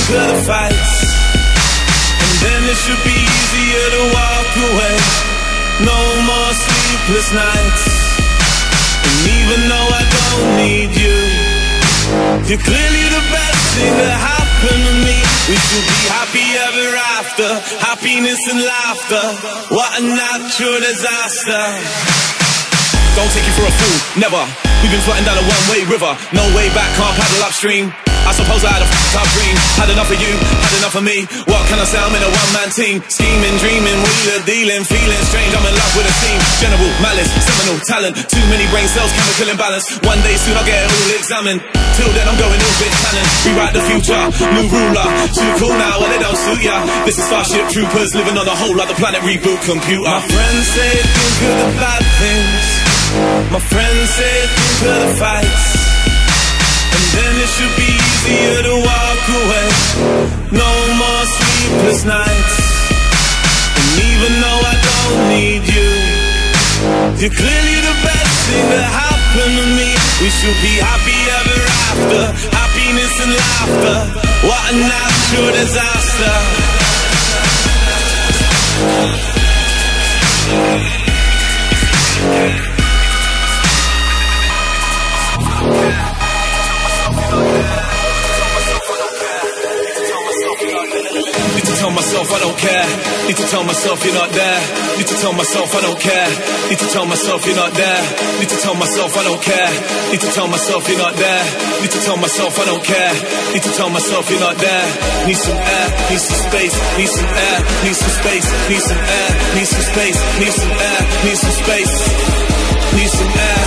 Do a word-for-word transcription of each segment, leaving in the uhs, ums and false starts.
conquer the fights, and then it should be easier to walk away. No more sleepless nights, and even though I don't need you, you're clearly the best thing that happened to me. We should be happy ever after, happiness and laughter. What a natural disaster. Don't take you for a fool, never. We've been floating down a one-way river, no way back, can't paddle upstream. I suppose I had a f***ed up dream. Had enough of you, had enough of me. What can I say, I'm in a one-man team. Scheming, dreaming, wheeler, dealing, feeling strange. I'm in love with a team. General malice, seminal talent. Too many brain cells, chemical imbalance. One day soon I'll get it all examined. Till then I'm going all bit cannon. Rewrite the future, new ruler. Too cool now, well it don't suit ya. This is Starship Troopers living on a whole other planet, reboot computer. My friends say think of the bad things. My friends say think of the fights, and then it should be easier to walk away. No more sleepless nights, and even though I don't need you, you're clearly the best thing that happened to me. We should be happy ever after, happiness and laughter. What a natural disaster. Need to tell myself I don't care. Need to tell myself you're not there. Need to tell myself I don't care. Need to tell myself you're not there. Need to tell myself I don't care. Need to tell myself you're not there. Need to tell myself I don't care. Need to tell myself you're not there. Need some air, need some space, need some air, need some space, need some air, need some space, need some air, need some space, need some air.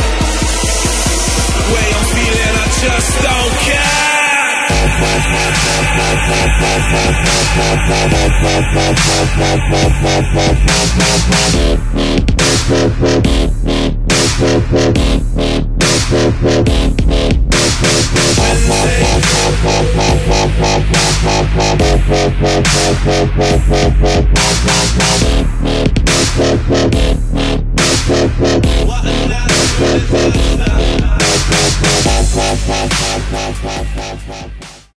The way I'm feeling, I just don't care. Wednesday.